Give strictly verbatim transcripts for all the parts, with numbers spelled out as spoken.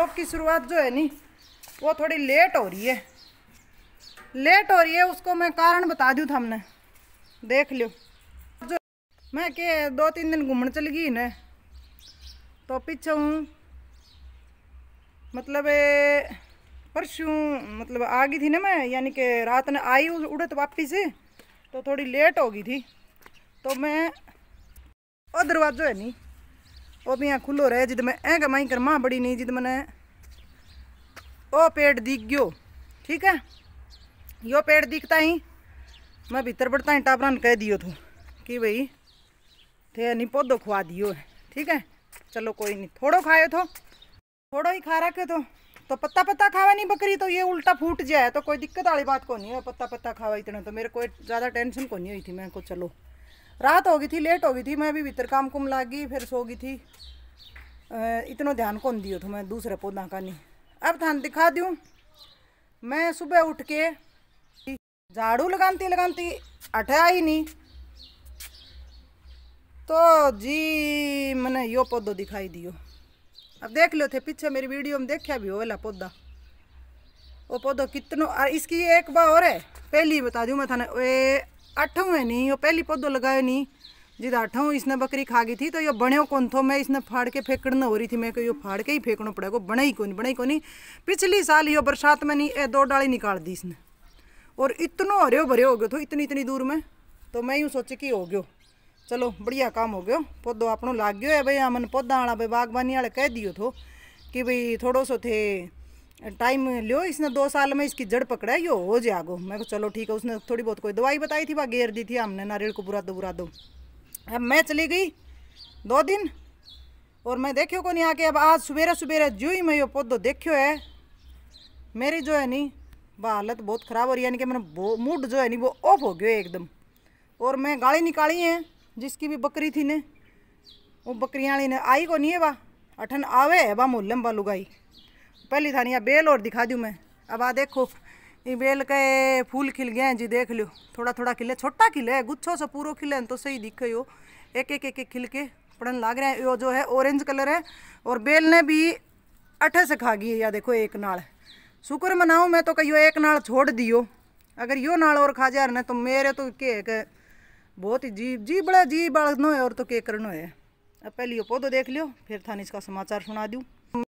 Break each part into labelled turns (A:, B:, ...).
A: Blog की शुरुआत जो है नी वो थोड़ी लेट हो रही है लेट हो रही है उसको मैं कारण बता दूँ हमने देख लियो। जो मैं के दो तीन दिन घूमने चली गई न तो पीछे हूँ मतलब परसों मतलब आ गई थी ना मैं, यानी कि रात ने आई उड़त वापस से तो थोड़ी लेट हो गई थी। तो मैं वो दरवाजो है नी वो भी यहाँ खुलो रहे जिद मैं ऐ कमाई कर माँ बड़ी नहीं जिद मैंने वो पेड़ दिख गयो। ठीक है, यो पेड़ दिखता ही मैं भीतर बढ़ता ही टाबरान कह दियो थो कि भाई थे नहीं पौधो खुआ दियो है। ठीक है, चलो कोई नहीं, थोड़ो खाए थो थोड़ो ही खा रखे तो तो पत्ता पत्ता खावा नहीं बकरी तो ये उल्टा फूट जाए तो कोई दिक्कत वाली बात को नहीं है। पत्ता पत्ता खावा इतना तो मेरे को ज़्यादा टेंशन को नहीं हुई थी। मैं को चलो रात हो गई थी, लेट हो गई थी, मैं भी भीतर काम कुम लाग गई फिर सो गई थी। इतना ध्यान कौन दियो तो मैं दूसरे पौधा का नहीं। अब थान दिखा दूँ, मैं सुबह उठ के झाड़ू लगाती लगाती अठे आई नहीं तो जी मैंने यो पौधो दिखाई दियो। अब देख लो थे पीछे मेरी वीडियो में देखा भी हो वाला पौधा, वो पौधो कितनो और इसकी एक बार और है पहली बता दूँ मैं थाने वे अठों है नहीं, वो पहली पौधो लगायो नहीं जिद अठों इसने बकरी खा गई थी तो यो बण्यो कौन थो। मैं इसने फाड़ के फेंकना हो रही थी, मैं को यो फाड़ के ही फेंकना पड़ेगा, बना ही को नहीं बना ही को नहीं। पिछली साल यो बरसात में नहीं ए दो डाली निकाल दी इसने और इतनो हरियो भरियो हो गयो तो इतनी इतनी दूर में। तो मैं यूँ सोचे कि हो गयो चलो बढ़िया काम हो गयो, पौधो अपनो लाग गयो है भाई। हमने पौधा वाला भाई बागबानी वाले कह दियो थो कि भाई थोड़ो सो थे टाइम लियो, इसने दो साल में इसकी जड़ पकड़ा यो हो जाएगो। मैं को चलो ठीक है, उसने थोड़ी बहुत कोई दवाई बताई थी वह घेर दी थी हमने नारियल को बुरा दो बुरा दो। अब मैं चली गई दो दिन और मैं देखियो को नहीं आके। अब आज सवेरे सवेरे जो ही मैं यो पौधो देखियो है मेरी जो है नी वह हालत बहुत ख़राब हो रही है, यानी कि मैंने मूड जो है नी वो ऑफ हो गयो एकदम। और मैं गाली निकाली है जिसकी भी बकरी थी ने वो बकरियाँ ने आई को नहीं है वाह अठन आवे है बा मोहल्ले में लुगाई पहली थानी यहाँ बेल और दिखा दूँ मैं। अब आ देखो ये बेल के फूल खिल गए हैं जी, देख लो थोड़ा थोड़ा खिले, छोटा खिले गुच्छों से पूरा खिले तो सही दिखे यो एक एक एक एक खिल के पड़न लाग रहे हैं। यो जो है ऑरेंज कलर है और बेल ने भी अठे से खा गई है। या देखो एक नाल शुक्र मनाऊँ मैं तो कहियो एक नाल छोड़ दियो, अगर यो नाल और खा जा रहे तो मेरे तो के बहुत ही जी जी बड़ा जी बाढ़नो है और तो के करनो है। अब पहले यो पौधो देख लियो फिर थाने इसका समाचार सुना दूँ।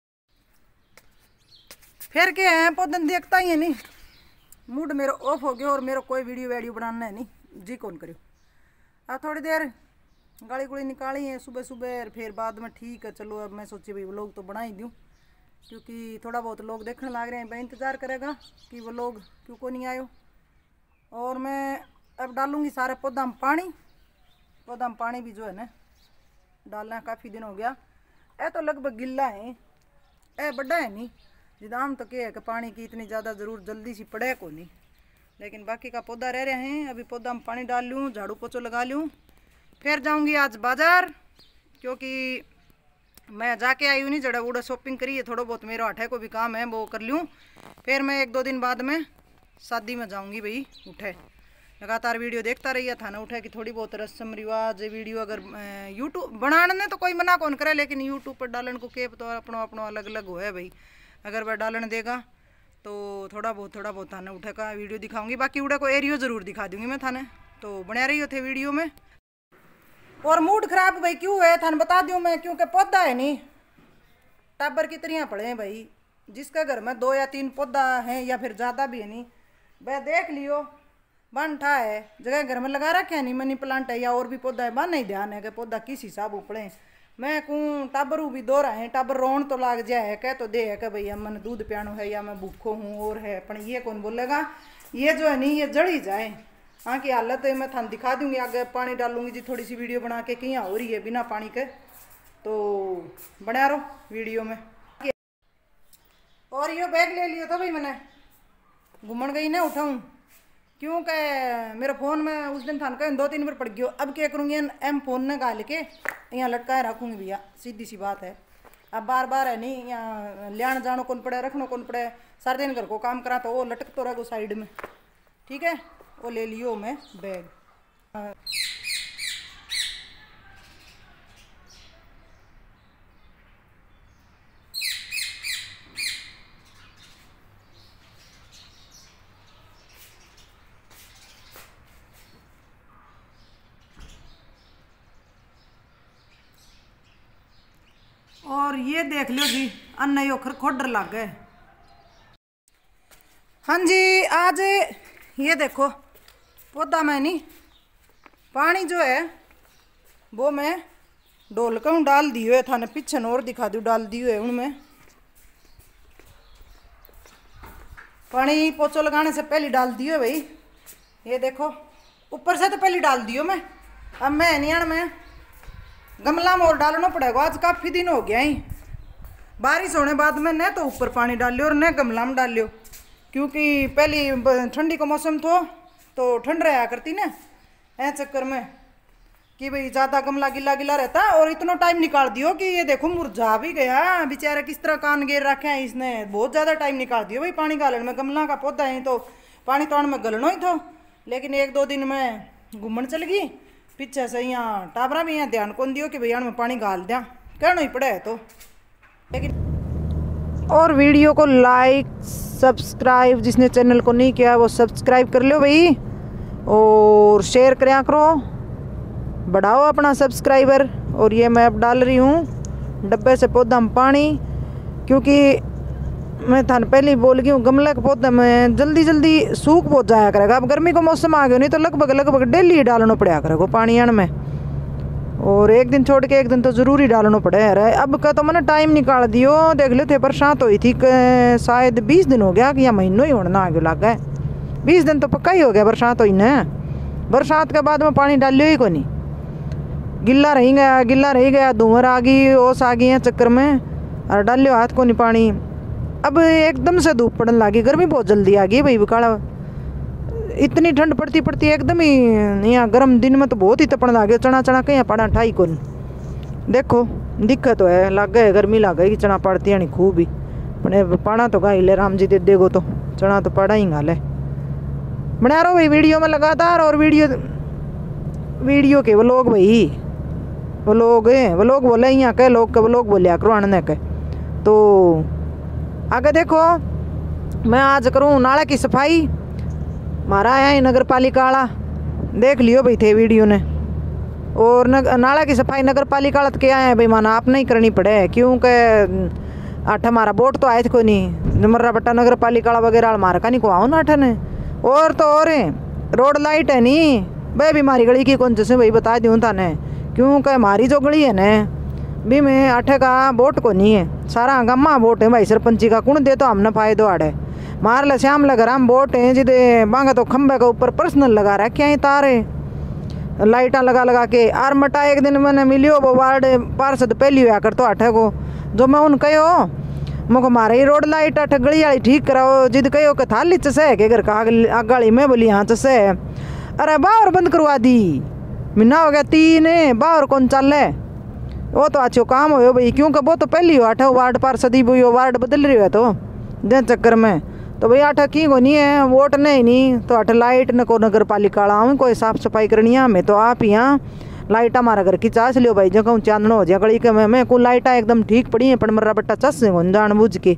A: फिर क्या है पौधे देखता ही है नहीं, मूड मेरा ऑफ हो गया और मेरा कोई वीडियो वीडियो बनाना है नहीं जी कौन करियो। अब थोड़ी देर गाड़ी गुड़ी निकाली है सुबह सुबह फिर बाद में ठीक है चलो। अब मैं सोची भाई वो लोग तो बना ही दूँ क्योंकि थोड़ा बहुत लोग देखने लग रहे हैं, मैं इंतज़ार करेगा कि वो लोग क्यों को नहीं आयो। और मैं अब डालूँगी सारे पौधा में पानी, पौधा में पानी भी जो है ना डालना काफ़ी दिन हो गया। ए तो लगभग गिल्ला है, ए बड़ा है नहीं जिदाम तो क्या है कि पानी की इतनी ज़्यादा ज़रूर जल्दी सी पड़े को नहीं, लेकिन बाकी का पौधा रह रहे हैं। अभी पौधा में पानी डाल लूँ, झाड़ू पोछो लगा लूँ, फिर जाऊँगी आज बाज़ार क्योंकि मैं जाके आई हूँ नहीं जड़ा उड़ा शॉपिंग करी है, थोड़ा बहुत मेरा अठे को भी काम है वो कर लूँ। फिर मैं एक दो दिन बाद में शादी में जाऊँगी भाई। उठे लगातार वीडियो देखता रहिए थाना उठे कि थोड़ी बहुत रस्म रिवाज वीडियो अगर यूट्यूब बनाने तो कोई मना कौन करे, लेकिन यूट्यूब पर डालन को केप तो अपनो अपनो अलग अलग हो है भाई। अगर वह डालन देगा तो थोड़ा बहुत थोड़ा बहुत थाने उठे का वीडियो दिखाऊंगी, बाकी उड़े को एरियो ज़रूर दिखा दूंगी मैं थाने। तो बना रही हो थे वीडियो में। और मूड खराब भाई क्यों है थाने बता दूँ मैं, क्योंकि पौधा है नहीं टाबर की तरियाँ पड़े हैं भाई। जिसका घर में दो या तीन पौधा हैं या फिर ज़्यादा भी है नहीं वह देख लियो बन ठा है जगह घर में लगा रखे है नहीं मनी प्लांट है या और भी पौधा है बन नहीं ध्यान है कि पौधा किस हिसाब उपड़े। मैं कहूँ टाबरू भी दो रहे हैं टाबर रोन तो लाग जाए है कह तो दे है कि भाई हम मैंने दूध पियानो है या मैं भूखो हूँ और है पर ये कौन बोलेगा। ये जो है नहीं ये जड़ ही जाए। हाँ की हालत है मैं थान दिखा दूंगी आगे पानी डालूंगी जी थोड़ी सी वीडियो बना के कहीं हो रही है बिना पानी के तो बना रहो वीडियो में। और यो बैग ले लियो तो भाई मैंने घूमन गई ना उठाऊँ क्योंकि मेरे फ़ोन में उस दिन थान का दो तीन बार पड़ गयो। अब क्या करूँगी एम फ़ोन ने गाल के यहाँ लटकाए रखूँगी भैया, सीधी सी बात है। अब बार बार है नहीं यहाँ लियान जानो कौन पड़े रखना कौन पड़े, सारे दिन घर को काम करा तो वो लटक तो रहो साइड में। ठीक है वो ले लियो मैं बैग। और ये देख लो जी अन्ना यो खोडर लग गए। हाँ जी, आज ये देखो पौधा में नहीं पानी जो है वो मैं ढोल का डाल दी हुए था, पीछे और दिखा दू डाल दी हुए उनमें पानी पोछो लगाने से पहले डाल दियो भाई। ये देखो ऊपर से तो पहले डाल दियो मैं, अब मैं नियण में गमला में और डालना पड़ेगा। आज काफ़ी दिन हो गया ही बारिश होने बाद में न तो ऊपर पानी डाल लियो और न गमला में डाल लियो, क्योंकि पहली ठंडी का मौसम थो तो ठंड रहा करती ना, ऐ चक्कर में कि भाई ज़्यादा गमला गिला गिला रहता। और इतना टाइम निकाल दियो कि ये देखो मुरझा भी गया बेचारा, किस तरह कान घेर रखे हैं इसने, बहुत ज़्यादा टाइम निकाल दियो भाई पानी गालन में। गमला का पौधा है तो पानी तोड़ में गलना ही था, लेकिन एक दो दिन में घूमन चल गई पीछे से, यहाँ टाबरा भी यहाँ ध्यान कौन दियो कि भैया में पानी गाल दिया, कहना ही पड़े है तो। लेकिन और वीडियो को लाइक सब्सक्राइब, जिसने चैनल को नहीं किया वो सब्सक्राइब कर लो भाई, और शेयर कराया करो, बढ़ाओ अपना सब्सक्राइबर। और ये मैं अब डाल रही हूँ डब्बे से पौधा में पानी, क्योंकि मैं थान पहले ही बोल गई हूँ गमले के पौधे में जल्दी जल्दी सूख बहुत जाया करेगा। अब गर्मी का मौसम आ गया, नहीं तो लगभग लगभग डेली डालना पड़ा करेगा पानी आने में, और एक दिन छोड़ के एक दिन तो ज़रूरी डालना पड़े है। अब का तो मैंने टाइम निकाल दियो, देख लो थे बरसात हुई थी शायद बीस दिन हो गया कि या महीनों ही होना आगे लग गए, बीस दिन तो पक्का ही हो गया बरसात हुई न। बरसात के बाद में पानी डालियो ही को नहीं, गिल्ला रही गया गिल्ला रही गया धुआं आ गई ओस आ गई है चक्कर में, और डालियो हाथ को नहीं पानी। अब एकदम से धूप पड़ने लगी, गर्मी बहुत जल्दी आ गई भाई काला, इतनी ठंड पड़ती पड़ती एकदम ही यहाँ गर्म दिन में तो बहुत ही तपन लगे। चना चना कहीं पड़ा ठाई को देखो दिक्कत तो है, लग गए गर्मी लग गई कि चना पड़ती है नहीं खूब ही अपने पाना तो गाई ले राम जी दे देगो तो चना तो पड़ा ही गाल है। बना रहो भाई वीडियो में लगातार, और वीडियो वीडियो के वो लोग भाई वो लोग वो लोग बोले यहाँ के लोग के वो लोग बोलिया करो आने के। तो आगे देखो मैं आज करूँ नाला की सफाई, मारा आया है नगर पालिका वाला, देख लियो भाई थे वीडियो ने। और नग, नाला की सफाई नगर पालिका वाला तो क्या है भाई माना आप नहीं करनी पड़े, क्योंकि आठ हमारा बोट तो आए थे को नहीं, मर्रा बट्टा नगर पालिका वाला वगैरह मारा का नहीं को आओ ना आठ ने। और तो और रोड लाइट है नहीं भाई बीमारी गली की कौन से भाई बता दूँ थाने, क्योंकि हमारी जो गली है न भी में आठे का बोट को नहीं है, सारा गम्मा बोट है भाई सरपंची का कुण दे तो हमने फायदो आड़े मार ले श्याम लगा राम बोट है जिदे मांगा तो खंबे के ऊपर पर्सनल लगा रहा क्या ही तारे लाइटा लगा लगा के। आर मटा एक दिन मैंने मिलियो वो वार्ड पार्षद पहली हुआ कर तो आठे को, जो मैं उन कहो मुझको मारे ही रोड लाइट आठ गली वाली ठीक कराओ, जिद कहो कि था लिच से के घर का आगाड़ी में बोली यहाँ से, अरे बाहर बंद करवा दी महीना हो गया तीन बाहर कौन चल है, वो तो अच्छो काम हो भाई, क्योंकि वो तो पहली हो आठा वार्ड पार्षद ही वार्ड बदल रही है तो जन चक्कर में तो भाई आठा की को नहीं है वोट नहीं नहीं तो आठ लाइट न को नगर पालिका आऊँ कोई साफ सफाई करनी है हमें तो आप यहाँ लाइटा हमारा घर की चास लियो भाई, जो कहूँ चांदना हो जाए गली के में मैं को लाइटा एकदम ठीक पड़ी है पर मर्रा बट्टा चस जान बुझ के।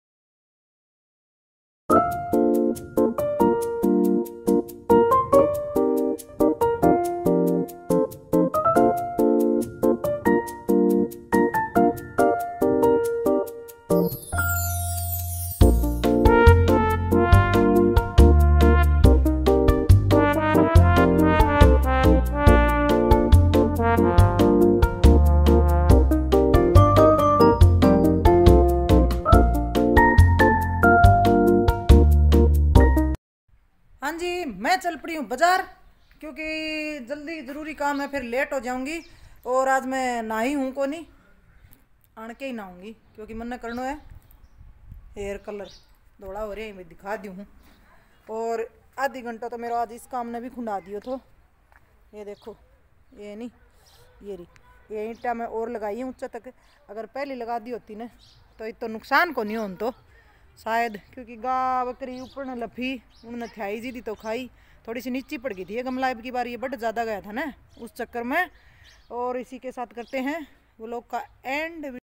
A: हाँ जी मैं चल पड़ी हूँ बाजार, क्योंकि जल्दी ज़रूरी काम है फिर लेट हो जाऊंगी। और आज मैं नहाई हूँ को नहीं आन के ही नहाऊंगी, क्योंकि मन करना है हेयर कलर दौड़ा हो रहा है मैं दिखा दी हूँ। और आधी घंटा तो मेरा आज इस काम ने भी खुंडा दियो तो ये देखो ये नहीं ये रही ये ईंटा मैं और लगाई है ऊँचा तक, अगर पहले लगा दी होती ना तो इतना तो नुकसान को नहीं हो तो शायद, क्योंकि गाय बकरी ऊपर न लफी उन्होंने थ्याई जी दी तो खाई थोड़ी सी नीची पड़ गई थी ये गमला की बार, ये बड़ ज़्यादा गया था ना उस चक्कर में। और इसी के साथ करते हैं वो लोग का एंड।